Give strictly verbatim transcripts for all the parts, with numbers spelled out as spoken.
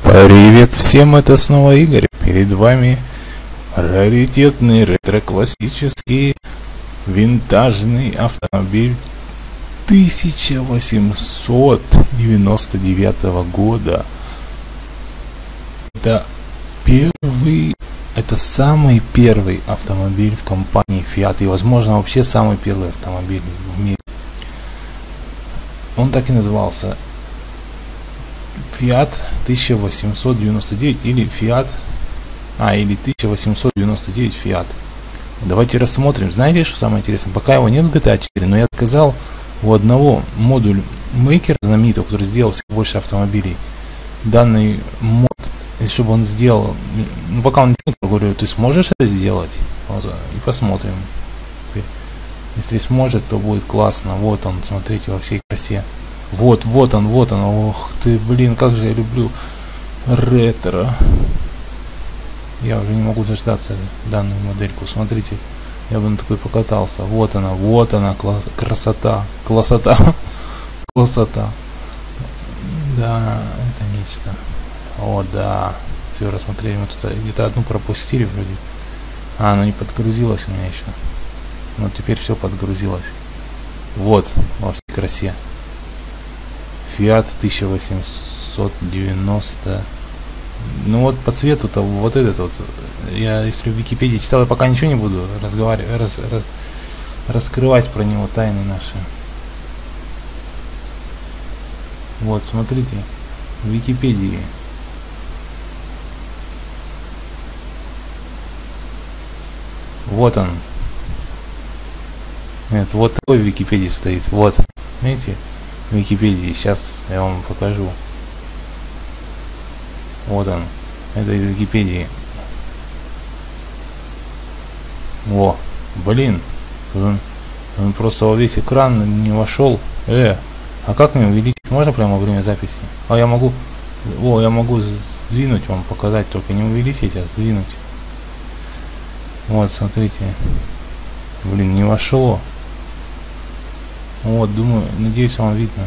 Привет всем, это снова Игорь. Перед вами раритетный ретро-классический винтажный автомобиль тысяча восемьсот девяносто девятого года. Это первый, это самый первый автомобиль в компании Fiat и, возможно, вообще самый первый автомобиль в мире. Он так и назывался. Fiat тысяча восемьсот девяносто девять или Fiat, а или тысяча восемьсот девяносто девять Fiat. Давайте рассмотрим. Знаете, что самое интересное? Пока его нет в джи ти эй четыре, но я заказал у одного модуль мейкера знаменитого, который сделал все больше автомобилей. Данный мод, чтобы он сделал, ну пока он нет, я говорю, ты сможешь это сделать? Вот, и посмотрим. Если сможет, то будет классно. Вот он, смотрите, во всей красе. Вот, вот он, вот он. Ох ты, блин, как же я люблю ретро. Я уже не могу дождаться данную модельку. Смотрите, я бы на такой покатался. Вот она, вот она, красота, классота, классота. Да, это нечто. О, да. Все, рассмотрели. Мы тут где-то одну пропустили вроде. А, она не подгрузилась у меня еще. Но теперь все подгрузилось. Вот, во всей красе. Fiat тысяча восемьсот девяносто. Ну вот по цвету-то вот этот вот. Я если в Википедии читал, я пока ничего не буду разговаривать, раз, раз, раскрывать про него тайны наши. Вот, смотрите, в Википедии. Вот он. Нет, вот такой в Википедии стоит. Вот, видите? В Википедии. Сейчас я вам покажу. Вот он. Это из Википедии. Во. Блин. Он, он просто во весь экран не вошел. Э. А как мне увеличить? Можно прямо во время записи? А я могу. О, я могу сдвинуть вам, показать. Только не увеличить, а сдвинуть. Вот, смотрите. Блин, не вошло. Вот, думаю, надеюсь, вам видно.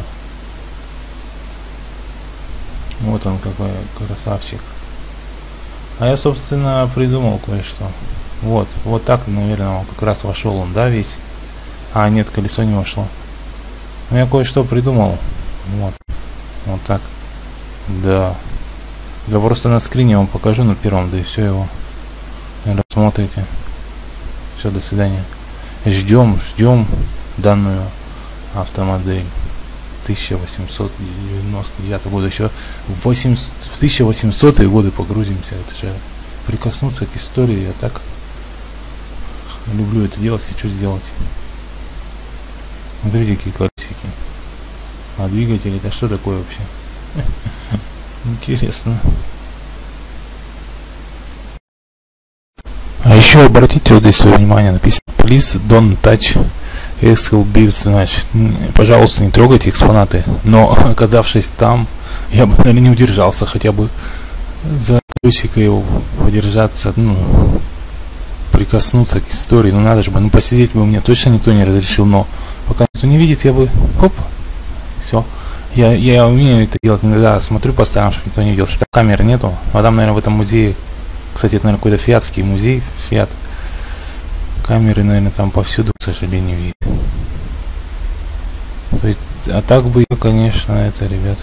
Вот он какой красавчик. А я, собственно, придумал кое-что. Вот, вот так, наверное, он как раз вошел он, да, весь. А, нет, колесо не вошло. Но я кое-что придумал. Вот. Вот так. Да. Да просто на скрине вам покажу на первом, да и все его. Рассмотрите. Все, до свидания. Ждем, ждем данную автомодель тысяча восемьсот девяносто девятого года. Еще в, восемьсот, в тысяча восьмисотые годы погрузимся. Это же прикоснуться к истории. Я так люблю это делать, хочу сделать. Смотрите, какие колесики. А двигатель это что такое вообще? Интересно. А еще обратите вот здесь свое внимание, написано Please don't touch exhibits, значит, пожалуйста, не трогайте экспонаты. Но оказавшись там, я бы, наверное, не удержался хотя бы за колесико его подержаться, ну, прикоснуться к истории. Ну надо же бы, ну посидеть бы мне точно никто не разрешил, но пока никто не видит, я бы, хоп, все. Я, я умею это делать, иногда смотрю по сторонам, чтобы никто не видел, что камеры нету. А там, наверное, в этом музее, кстати, это, наверное, какой-то фиатский музей, Фиат. Камеры, наверное, там повсюду, к сожалению, видно. То есть, а так бы я, конечно, это, ребят,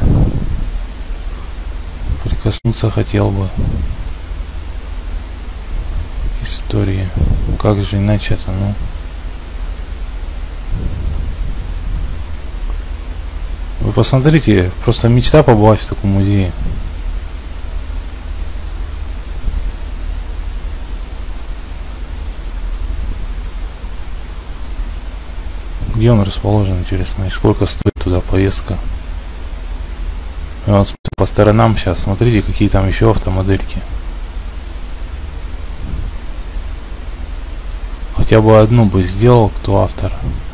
прикоснуться хотел бы к истории. Как же иначе это, ну. Вы посмотрите, просто мечта побывать в таком музее. Где он расположен, интересно, и сколько стоит туда поездка? И вот по сторонам сейчас, смотрите, какие там еще автомодельки. Хотя бы одну бы сделал, кто автор.